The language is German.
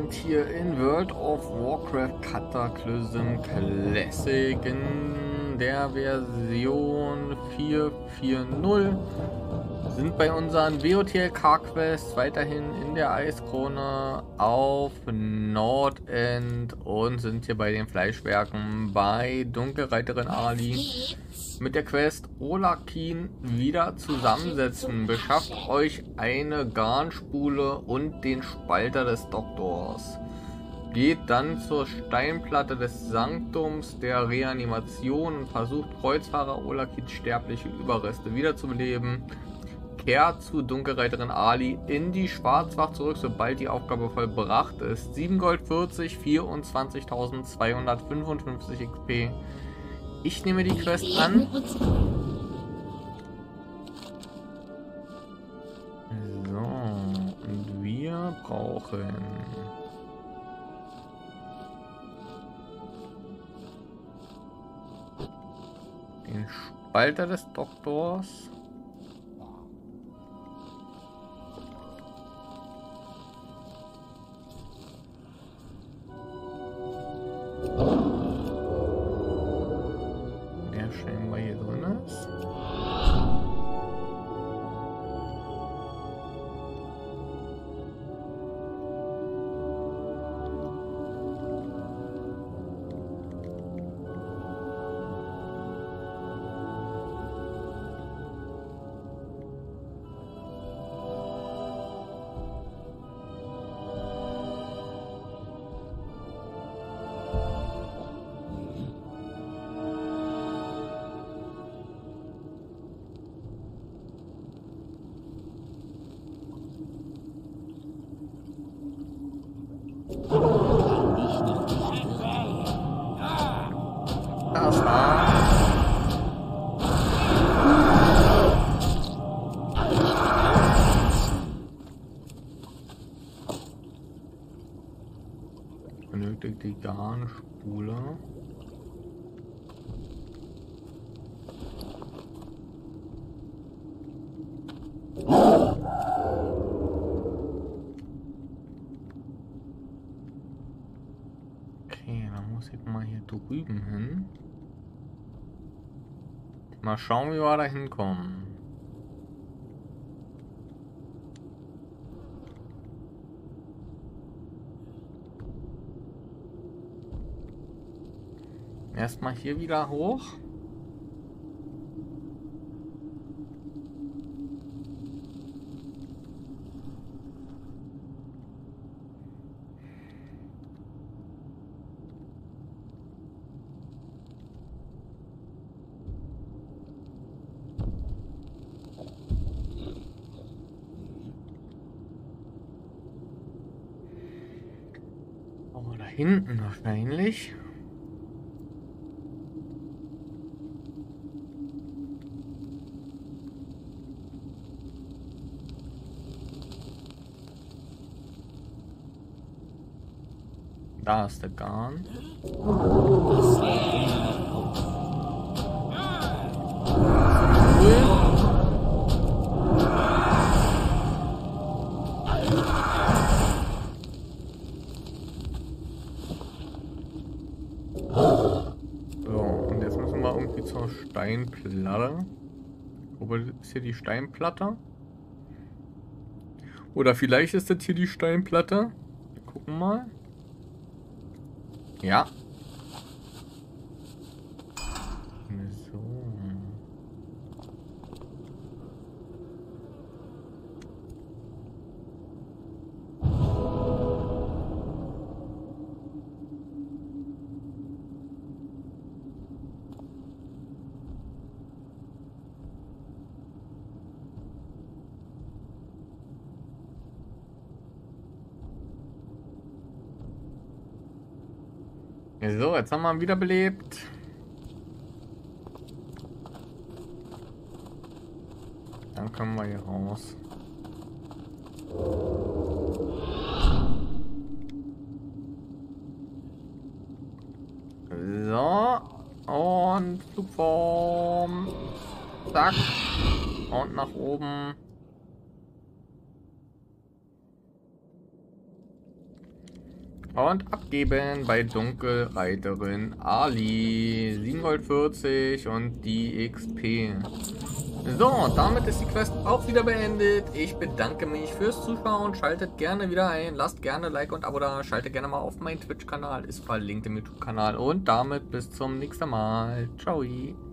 sind hier in World of Warcraft Cataclysm Classic in der Version 4.4.0. Sind bei unseren WOTLK-Quests weiterhin in der Eiskrone auf Nordend und sind hier bei den Fleischwerken bei Dunkelreiterin Ali mit der Quest Olakin wieder zusammensetzen. Beschafft euch eine Garnspule und den Spalter des Doktors. Geht dann zur Steinplatte des Sanktums der Reanimation und versucht Kreuzfahrer Olakins sterbliche Überreste wiederzubeleben. Kehrt zu Dunkelreiterin Ali in die Schwarzwacht zurück, sobald die Aufgabe vollbracht ist. 7 Gold 40, 24.255 XP. Ich nehme die Quest an. So, und wir brauchen den Spalter des Doktors. Das war's. Benötigt die Garnspule. Okay, dann muss ich mal hier drüben hin. Mal schauen, wie wir da hinkommen. Erstmal hier wieder hoch. Oh, da hinten wahrscheinlich. Da ist der Garn. Zur Steinplatte. Wo ist hier die Steinplatte? Oder vielleicht ist das hier die Steinplatte. Wir gucken mal. Ja. So. So, jetzt haben wir ihn wiederbelebt. Dann können wir hier raus. So, und Flugform. Zack. Und nach oben. Und abgeben bei Dunkelreiterin Ali. 7 Gold 40 und die XP. So, damit ist die Quest auch wieder beendet. Ich bedanke mich fürs Zuschauen. Schaltet gerne wieder ein. Lasst gerne Like und Abo da. Schaltet gerne mal auf meinen Twitch-Kanal. Ist verlinkt im YouTube-Kanal. Und damit bis zum nächsten Mal. Ciao.